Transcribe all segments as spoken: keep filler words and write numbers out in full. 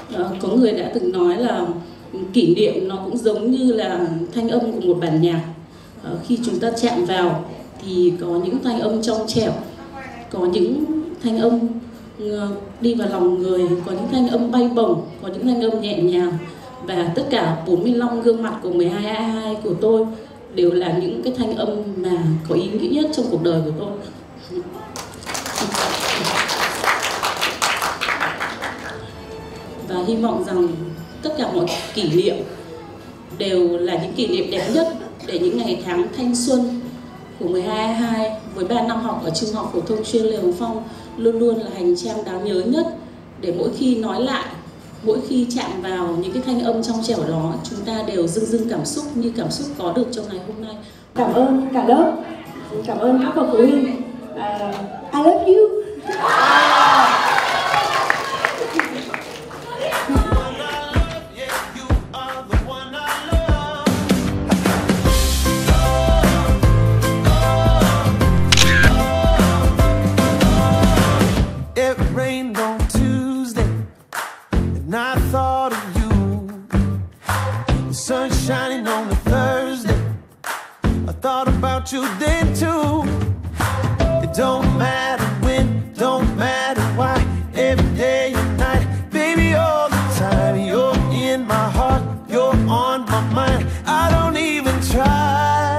À, có người đã từng nói là kỷ niệm nó cũng giống như là thanh âm của một bản nhạc. À, khi chúng ta chạm vào thì có những thanh âm trong trẻo, có những thanh âm đi vào lòng người, có những thanh âm bay bổng, có những thanh âm nhẹ nhàng. Và tất cả bốn mươi lăm gương mặt của mười hai hai hai của tôi đều là những cái thanh âm mà có ý nghĩa nhất trong cuộc đời của tôi. Và hy vọng rằng tất cả mọi kỷ niệm đều là những kỷ niệm đẹp nhất để những ngày tháng thanh xuân của mười hai hai hai với ba năm học ở Trung học phổ thông chuyên Lê Hồng Phong luôn luôn là hành trang đáng nhớ nhất, để mỗi khi nói lại, mỗi khi chạm vào những cái thanh âm trong trẻo đó, chúng ta đều dưng dưng cảm xúc như cảm xúc có được trong ngày hôm nay. Cảm ơn cả lớp, cảm ơn các bậc phụ huynh. Uh, I love you. Sun shining on a Thursday. I thought about you then too. It don't matter when, don't matter why. Every day and night, baby, all the time. You're in my heart, you're on my mind. I don't even try.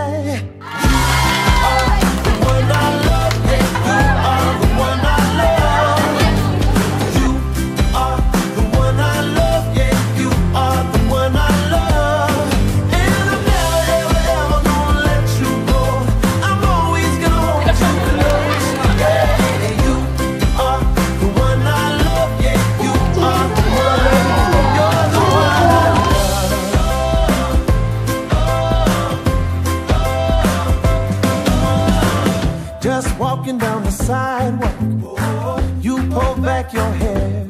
Just walking down the sidewalk, you pull back your hair.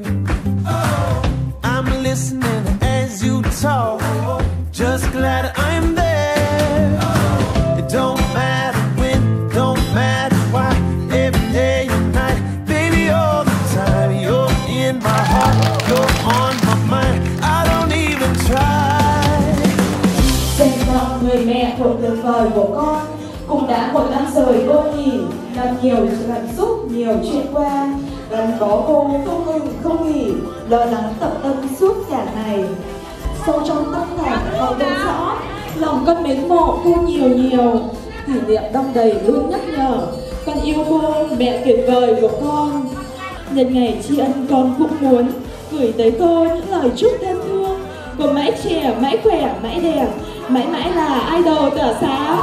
I'm listening as you talk, just glad I'm there. It don't matter when, don't matter why. Every day and night, baby, all the time. You're in my heart, you're on my mind. I don't even try. Dành cho người mẹ của tuyệt vời của con, cũng đã một năm rồi cô nhỉ, làm nhiều cảm xúc, nhiều chuyện qua, gắn bó cô không ngừng không nghỉ, lo lắng tận tâm suốt cả ngày. Sâu trong tâm thành họ biết rõ, lòng con mến mộ cô nhiều nhiều, kỷ niệm đong đầy luôn nhắc nhở, con yêu cô, mẹ tuyệt vời của con. Nhân ngày tri ân con cũng muốn gửi tới cô những lời chúc thân thương, cô mãi trẻ, mãi khỏe, mãi đẹp, mãi mãi là idol tỏa sáng.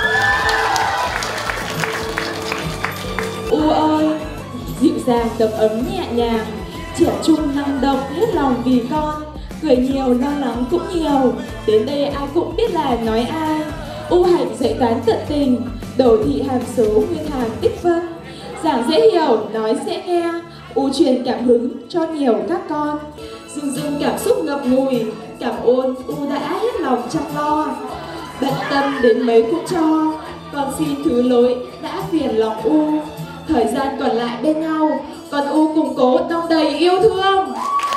U ơi, dịu dàng đầm ấm nhẹ nhàng, trẻ trung năng động hết lòng vì con, cười nhiều lo lắng cũng nhiều, đến đây ai cũng biết là nói ai. U hạnh dạy toán tận tình, đồ thị hàm số nguyên hàm tích phân, giảng dễ hiểu, nói dễ nghe. U truyền cảm hứng cho nhiều các con, dưng dưng cảm xúc ngập ngùi, cảm ơn U đã hết lòng chăm lo, bận tâm đến mấy cũng cho, con xin thứ lỗi đã phiền lòng U. Thời gian còn lại bên nhau, còn U cùng cố đong đầy yêu thương.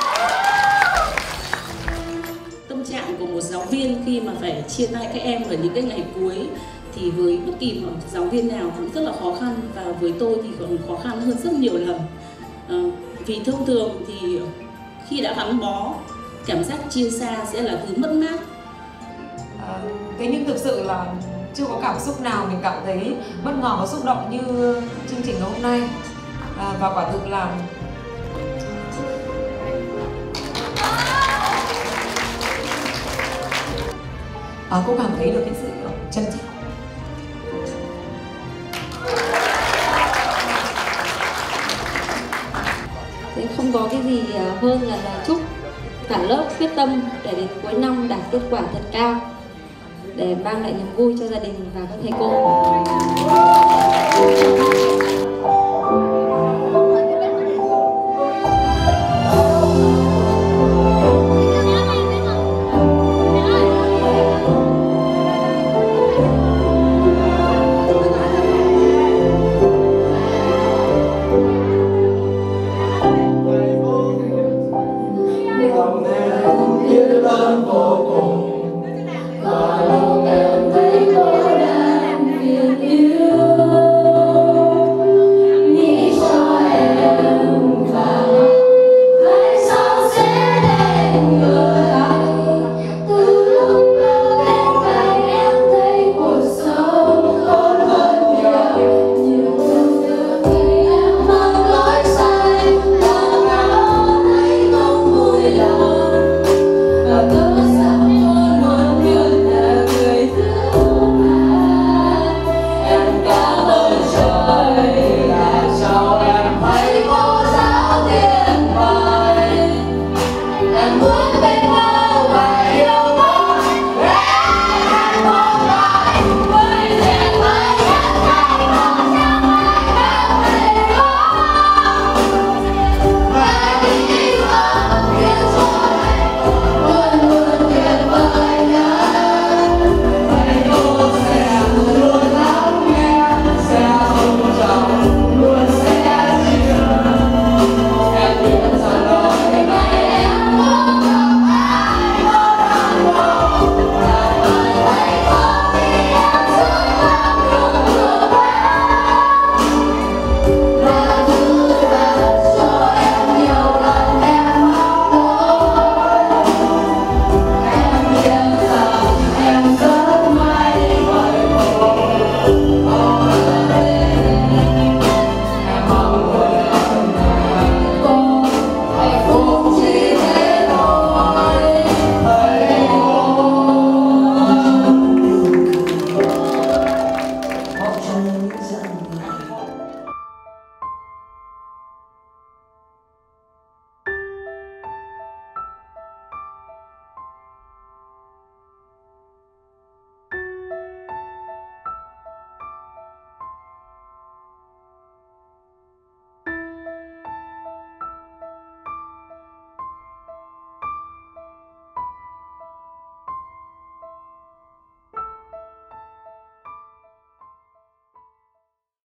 Tâm trạng của một giáo viên khi mà phải chia tay các em ở những cái ngày cuối thì với bất kỳ một giáo viên nào cũng rất là khó khăn, và với tôi thì còn khó khăn hơn rất nhiều lần. À, vì thông thường thì khi đã gắn bó, cảm giác chia xa sẽ là thứ mất mát. À, thế nhưng thực sự là chưa có cảm xúc nào mình cảm thấy bất ngờ và xúc động như chương trình hôm nay. À, và quả thực là à, cô cảm thấy được cái sự trân trọng. Thế không có cái gì hơn là, là chúc cả lớp quyết tâm để đến cuối năm đạt kết quả thật cao, để mang lại niềm vui cho gia đình và các thầy cô. lòng em biết ơn vô cùng. Và lòng em thấy tôi đang phiền yêu, nghĩ cho em và mai sau sẽ đến người. Từ lúc bước bên cạnh em thấy cuộc sống tốt hơn nhiều. Nhiều lần từ khi em mang lối sai, và ngỡ thấy không vui lòng, và cớ sao tôi muốn luôn là người thứ hai. Em cảm ơn trời đã cho em thấy cô giáo thiên tài. Em muốn bên